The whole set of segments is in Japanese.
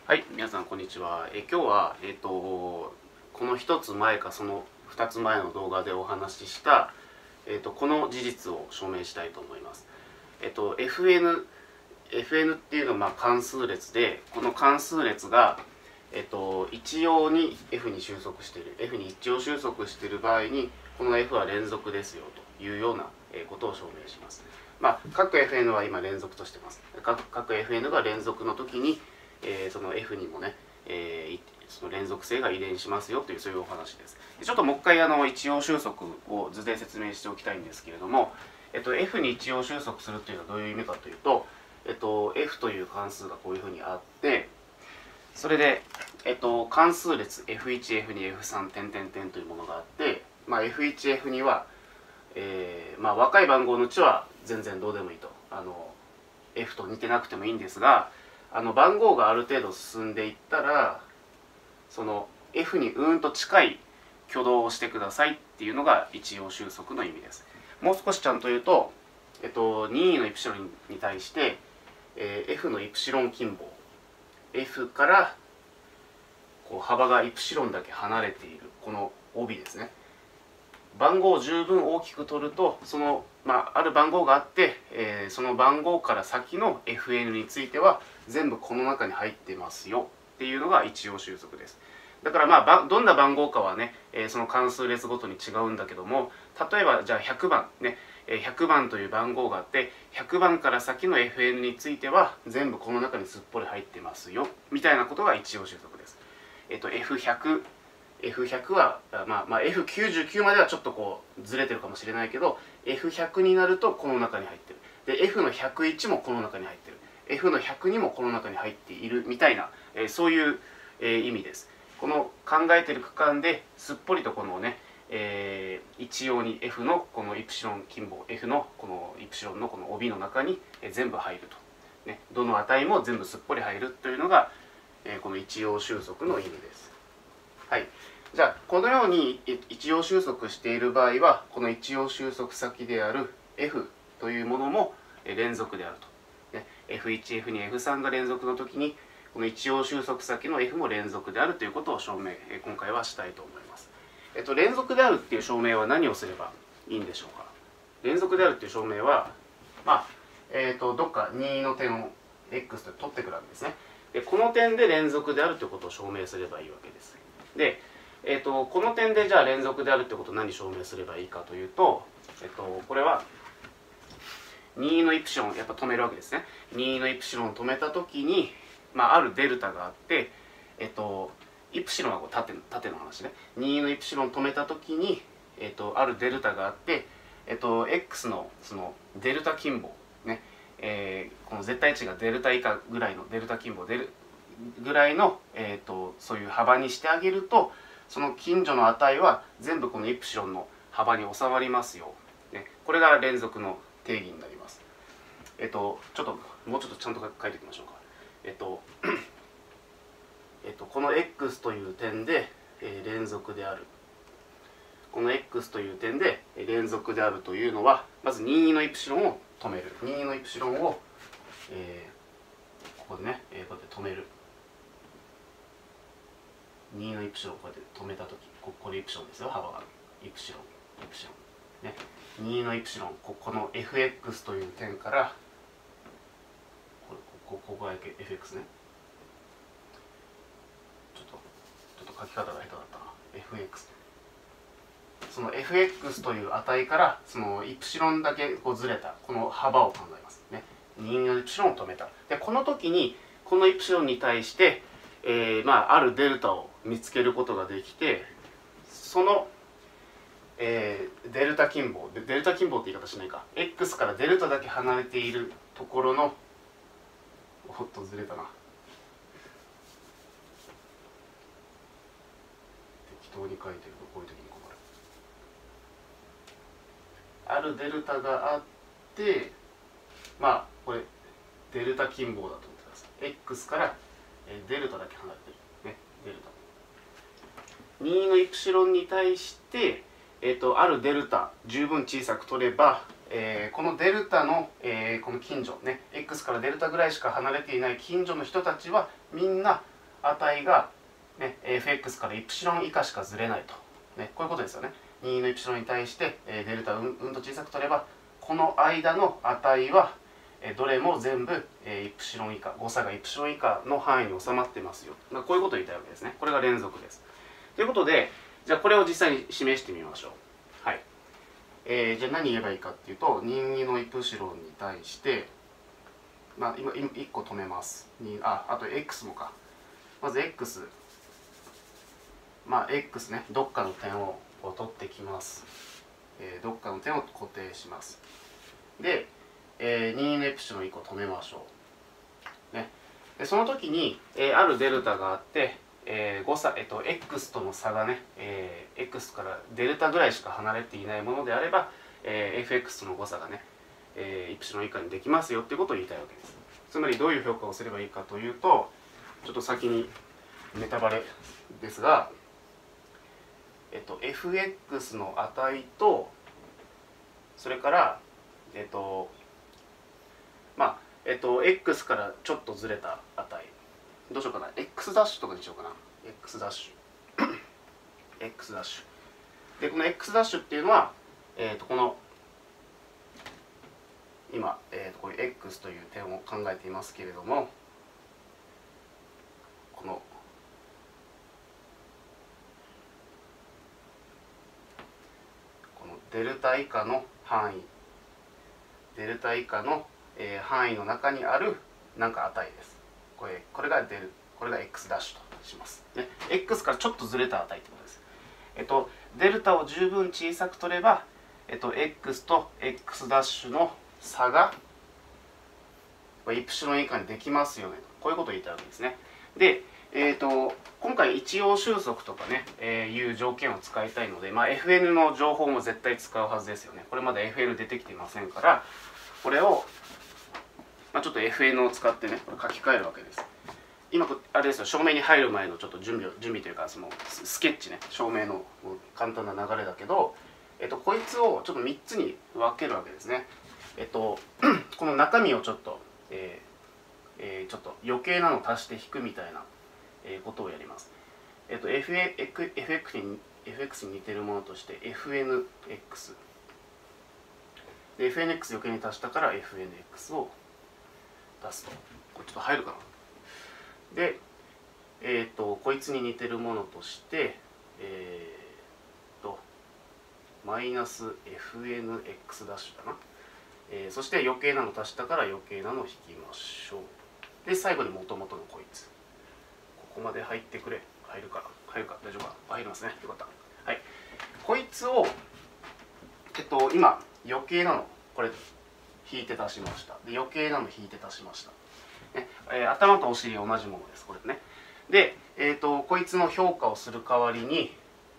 はい、皆さんこんにちは。今日は、この一つ前かその2つ前の動画でお話しした、この事実を証明したいと思います。FN っていうのは関数列で、この関数列が、一様に F に収束している F に一応収束している場合にこの F は連続ですよというようなことを証明します。各 FN は今連続としてます。各 FN が連続の時にその F にもね、その連続性が遺伝しますよというそういうお話です。ちょっともう一回一応収束を図で説明しておきたいんですけれども、F に一応収束するというのはどういう意味かというと、F という関数がこういうふうにあって、それで、関数列 F1、F2、F3 点々点というものがあって、F1、F2 は、若い番号のうちは全然どうでもいいと。F と似てなくてもいいんですが、番号がある程度進んでいったらその F にと近い挙動をしてくださいっていうのが一応収束の意味です。もう少しちゃんと言うと、任意のイプシロンに対して、F のイプシロン近傍 F からこう幅がイプシロンだけ離れているこの帯ですね。番号を十分大きく取るとその、ある番号があって、その番号から先の FN については全部この中に入ってますよっていうのが一応収束です。だからどんな番号かはね、その関数列ごとに違うんだけども、例えばじゃあ100番ね、100番という番号があって100番から先の FN については全部この中にすっぽり入ってますよみたいなことが一応収束です。F100 は、F99 まではちょっとこうずれてるかもしれないけど F100 になるとこの中に入ってる。で F の101もこの中に入ってる。F の102もこの中に入っているみたいな、そういう、意味です。この考えてる区間ですっぽりとこのね、一様に F のこのイプシロン近傍 F のこのイプシロンのこの帯の中に全部入ると、ね、どの値も全部すっぽり入るというのが、この一様収束の意味です。はい、じゃあこのように一応収束している場合はこの一応収束先である F というものも連続であると。F1、F2、F3 が連続の時にこの一応収束先の F も連続であるということを証明今回はしたいと思います。連続であるっていう証明は何をすればいいんでしょうか。連続であるっていう証明はどっか2の点を X と取ってくるわけですね。でこの点で連続であるということを証明すればいいわけです。で、この点でじゃあ連続であるってことを何証明すればいいかというと、これは2のイプシロンやっぱ止めるわけですね。2のイプシロンを止めた時に、あるデルタがあって、イプシロンはこう縦の話ね。2のイプシロンを止めた時に、あるデルタがあって、X のそのデルタ近傍ね、この絶対値がデルタ以下ぐらいのデルタ近傍ぐらいの、そういう幅にしてあげるとその近所の値は全部このイプシロンの幅に収まりますよ、ね、これが連続の定義になります。ちょっともうちょっとちゃんと書いていきましょうか。この X という点で、連続であるこの X という点で連続であるというのはまず任意のイプシロンを止める。任意のイプシロンを、ここでね、こうやって止める。任意のイプシロンをこうやって止めたとき、これイプシロンですよ、幅が。イプシロン。ね、任意のイプシロン、この FX という点から、ここが FX ね。ちょっと書き方が下手だったな。FX。その FX という値からそのイプシロンだけこうずれたこの幅を考えますね。任意のイプシロンを止めた。でこの時にこのイプシロンに対して、あるデルタを見つけることができて、その、デルタ近傍って言い方しないか、 X からデルタだけ離れているところのおっとずれたな、適当に書いてるとこういう時に困る。あるデルタがあって、これデルタ近傍だと思ってください。 X からデルタだけ離れてる、ね、デルタ2のイプシロンに対して、あるデルタ十分小さく取れば、このデルタの、この近所ね X からデルタぐらいしか離れていない近所の人たちはみんな値が、ね、fx からイプシロン以下しかずれないと、ね、こういうことですよね。任意のイプシロンに対してデルタをうんと小さく取れば、この間の値はどれも全部イプシロン以下、誤差がイプシロン以下の範囲に収まってますよ。こういうことを言いたいわけですね。これが連続です。ということで、じゃあこれを実際に示してみましょう。はい。じゃあ何言えばいいかっていうと、任意のイプシロンに対して、今1個止めます。あと x もか。まず x、x ね、どっかの点を取ってきます。どっかの点を固定します。で、任意のイプシロン1個止めましょう。ね、でその時に、あるデルタがあって、誤差、x との差がね、x からデルタぐらいしか離れていないものであれば、fx との誤差がね、イプシロン以下にできますよっていうことを言いたいわけです。つまりどういう評価をすればいいかというと、ちょっと先にネタバレですが、fx の値と、それからx からちょっとずれた値、どうしようかな、x ダッシュとかにしようかな。x ダッシュx ダッシュで、この x ダッシュっていうのは、この今、こういう x という点を考えていますけれども、このデルタ以下の範囲、デルタ以下の、範囲の中にあるなんか値です。これがx ダッシュとします、ね。x からちょっとずれた値ってことです。デルタを十分小さく取れば、x と x ダッシュの差がイプシロン以下にできますよねと、こういうことを言ったわけですね。で、今回一応収束とかね、いう条件を使いたいので、FN の情報も絶対使うはずですよね。これまだ FN 出てきていませんから、これを、ちょっと FN を使ってね、これ書き換えるわけです。今あれですよ、照明に入る前のちょっと準備というか、そのスケッチね、照明の簡単な流れだけど、こいつをちょっと3つに分けるわけですね。この中身をちょっと、ちょっと余計なの足して引くみたいなことをやります。FX に似てるものとして FNX で FNX 余計に足したから FNX を出すと、これちょっと入るかな。で、こいつに似てるものとしてマイナス FNX ダッシュだな。そして余計なの足したから余計なのを引きましょう。で最後に元々のこいつ、ここまで入ってくれ。入るか大丈夫か。入りますね。よかった。はい、こいつを今余計なのこれ引いて足しました。で余計なの引いて足しました、ね。頭とお尻同じものです、これね。で、こいつの評価をする代わりに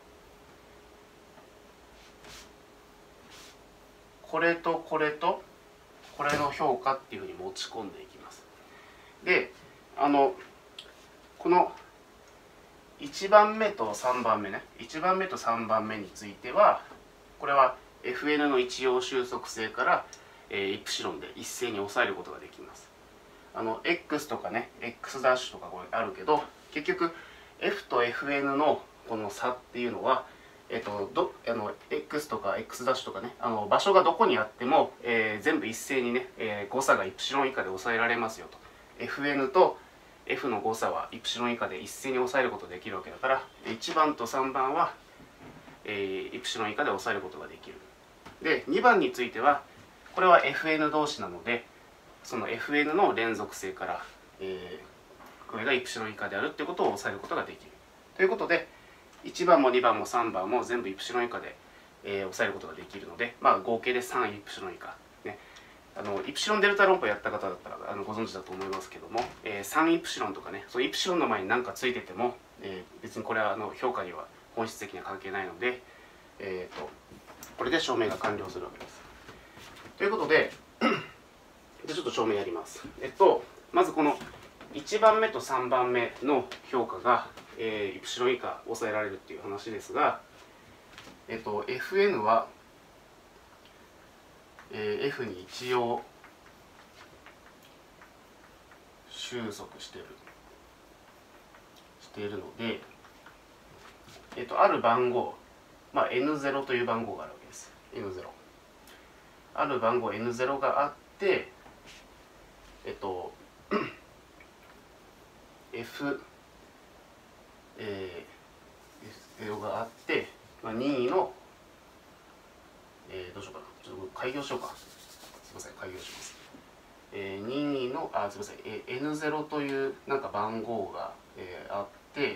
これとこれとこれの評価っていうふうに持ち込んでいきます。でこの1番目と3番目ね、1番目と3番目については、これは FN の一応収束性からイプシロンで一斉に抑えることができます。X とかね X ダッシュとかこれあるけど、結局 F と FN のこの差っていうのは、X とか X ダッシュとかね、場所がどこにあっても、全部一斉にね、誤差がイプシロン以下で抑えられますよと。FN とF の誤差はイプシロン以下で一斉に抑えることができるわけだから、1番と3番は、イプシロン以下で抑えることができる。で2番についてはこれは FN 同士なので、その FN の連続性から、これがイプシロン以下であるっていうことを抑えることができるということで、1番も2番も3番も全部イプシロン以下で、抑えることができるので、合計で3イプシロン以下、ね、イプシロンデルタ論法やった方だったらご存知だと思いますけども、3イプシロンとかね、そのイプシロンの前に何かついてても、別にこれは評価には本質的には関係ないので、これで証明が完了するわけです。ということでちょっと証明やります。まずこの1番目と3番目の評価が、イプシロン以下抑えられるっていう話ですが、FN は、F に一応収束してる。 しているので、ある番号、N0 という番号があるわけです。N0。ある番号 N0 があって、F、F0 があって、任意の、どうしようかな。ちょっと開業しようか。すいません、開業します。任意の、すいません、N0 というなんか番号が、あって、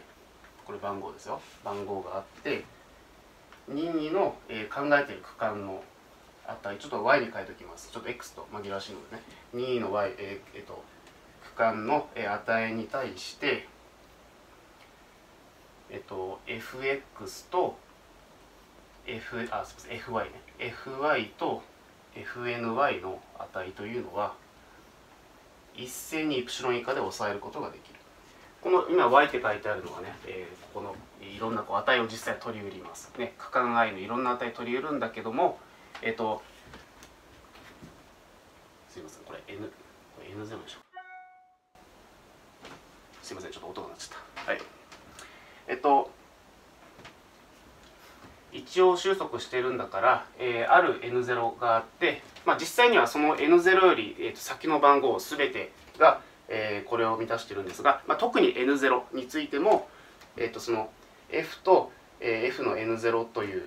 これ番号ですよ。番号があって、任意の、考えている区間の値、ちょっと y に変えておきます。ちょっと x と紛らわしいのでね。任意の y、区間の値に対して、fx とすみません fy ね。fy と fny の値というのは、一斉にイプシロン以下で抑えることができる。この今 y って書いてあるのはね、ここのいろんな値を実際取り得ります。ね、区間 i のいろんな値取り得るんだけども、すいません、これ N0 でしょ。すいません、ちょっと音が鳴っちゃった。はい。一応収束してるんだから、ある N0 があって、実際にはその N0 より、先の番号全てが、これを満たしてるんですが、特に N0 についても、その F と、F の N0 という、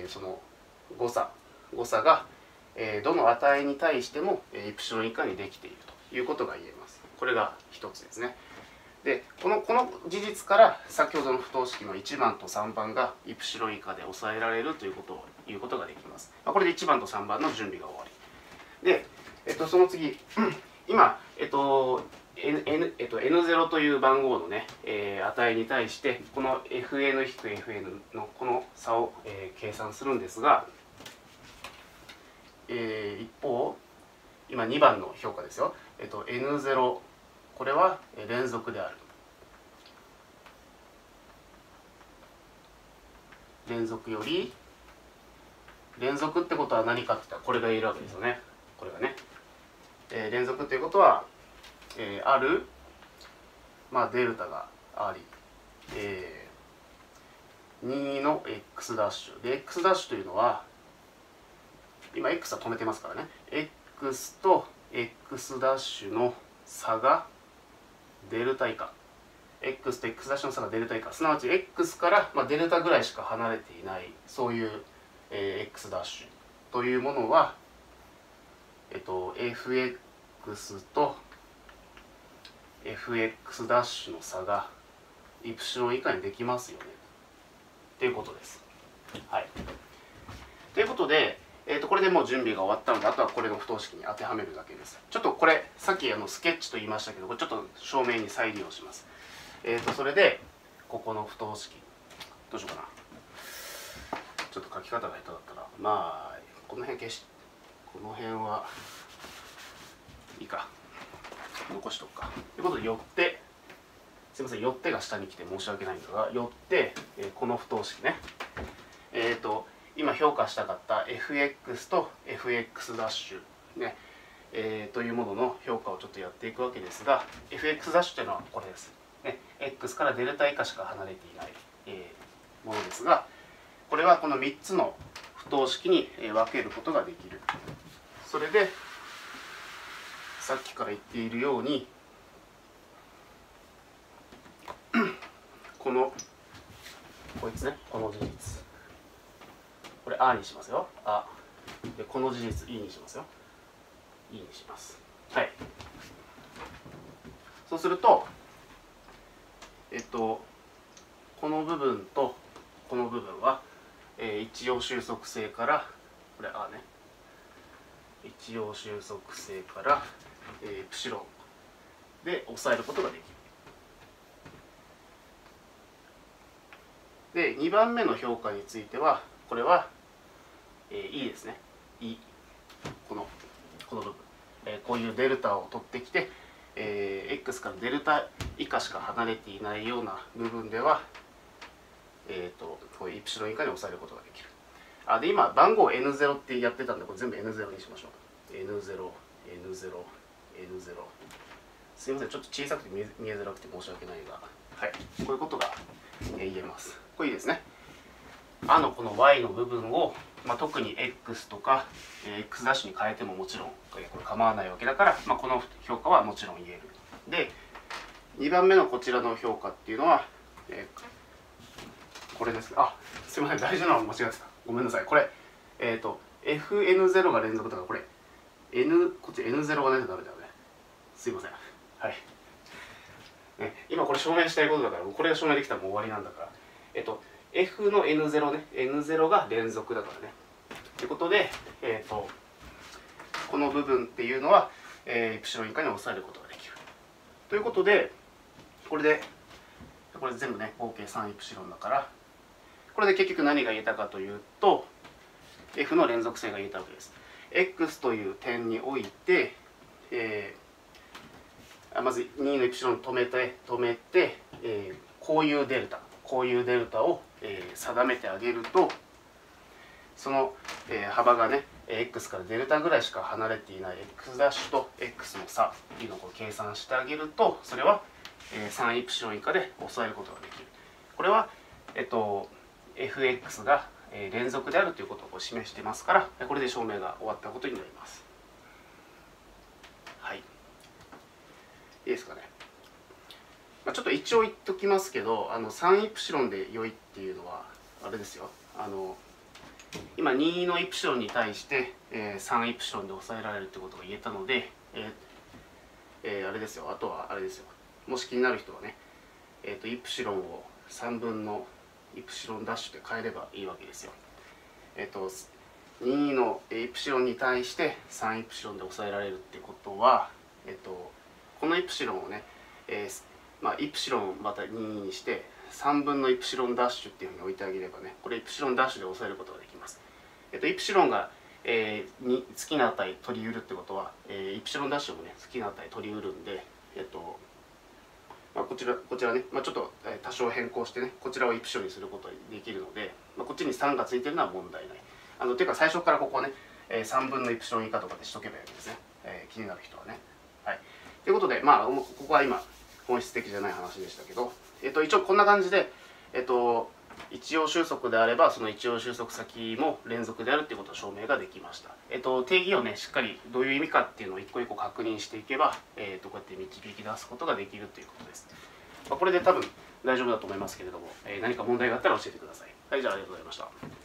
その誤差が、どの値に対してもイプシロン以下にできているということが言えます。これが一つですね。でこの事実から先ほどの不等式の1番と3番がイプシロン以下で抑えられるということを言うことができます。これで1番と3番の準備が終わりで、その次今、N0 という番号のね、値に対してこの Fn-Fn のこの差を、計算するんですが、一方今2番の評価ですよ。N0 これは連続である。連続より連続ってことは何かって言ったらこれが言えるわけですよね。これがね、連続っていうことは、ある、デルタがあり、2の x ダッシュで x ダッシュというのは今 x は止めてますからね、 x と x ダッシュの差がデルタ以下、 x と x ダッシュの差がデルタ以下、すなわち x から、デルタぐらいしか離れていない、そういう、x ダッシュというものは、fx と fx ダッシュの差がイプシロン以下にできますよねっていうことです。はい。ということで、これでもう準備が終わったので、あとはこれの不等式に当てはめるだけです。ちょっとこれさっきスケッチと言いましたけど、これちょっと証明に再利用します。それでここの不等式どうしようかな。ちょっと書き方が下手だったらこの辺この辺はいいか、残しとくかということで、よってすいません、よってが下に来て申し訳ないんですが、よってこの不等式ね、今評価したかった fx と fx ダッシュね、というものの評価をちょっとやっていくわけですが、 fx ダッシュというのはこれです、ね、x からデルタ以下しか離れていない、ものですが、これはこの3つの不等式に分けることができる。それでさっきから言っているようにこいつね、この事実、これ あにしますよ。あで、この事実 いにしますよ。いにします。はい。そうするとこの部分とこの部分は、一応収束性からこれあね、一応収束性から、イプシロンで抑えることができる。で2番目の評価についてはこれは、いですね。いこの部分、こういうデルタを取ってきて、x からデルタ以下しか離れていないような部分では、こういうイプシロン以下に抑えることができる。で今番号 N0 ってやってたんで、これ全部 N0 にしましょう。N0、N0、N0。すいません、ちょっと小さくて見えづらくて申し訳ないが、はい。 こういうことが言えます。これいいですね。あのこの y の部分を、特に x とか、x' に変えてももちろんこれ構わないわけだから、この評価はもちろん言える。で2番目のこちらの評価っていうのは、これです。あ、すいません、大事なの間違ってた。ごめんなさい。これfn0 が連続だから、これこっち n0 がないとダメだよね。すいません。はい。今これ証明したいことだから、これが証明できたらもう終わりなんだから。f の n0 ね、n0 が連続だからね。ということで、この部分っていうのは、イプシロン以下に抑えることができる。ということで、これ全部ね、合計3イプシロンだから、これで結局何が言えたかというと、f の連続性が言えたわけです。x という点において、まず2のイプシロン止めて、こういうデルタを、定めてあげると、その、幅がね x からデルタぐらいしか離れていない x' と x の差っていうのを計算してあげると、それは、3イプシロン以下で抑えることができる。これは、fx が連続であるということを示してますから、これで証明が終わったことになります。はい、いいですかね。ちょっと一応言っときますけど、3イプシロンで良いっていうのはあれですよ。今2のイプシロンに対して、3イプシロンで抑えられるってことが言えたので、あれですよ。あとはあれですよ。もし気になる人はね、イプシロンを3分のイプシロンダッシュで変えればいいわけですよ。2のイプシロンに対して3イプシロンで抑えられるってことは、このイプシロンをね、イプシロンまた2にして3分のイプシロンダッシュっていうふうに置いてあげればね、これイプシロンダッシュで抑えることができます。イプシロンが、に好きな値取りうるってことは、イプシロンダッシュもね好きな値取りうるんで、こちらね、ちょっと多少変更してね、こちらをイプシロンにすることができるので、こっちに3がついてるのは問題ない。ていうか最初からここはね、3分のイプシロン以下とかでしとけばいいわけですね。気になる人はね。はい。ということで、ここは今本質的じゃない話でしたけど、一応こんな感じで、一応収束であればその一応収束先も連続であるっていうことを証明ができました。定義をねしっかりどういう意味かっていうのを一個一個確認していけば、こうやって導き出すことができるということです。これで多分大丈夫だと思いますけれども、何か問題があったら教えてください。はい、じゃあありがとうございました。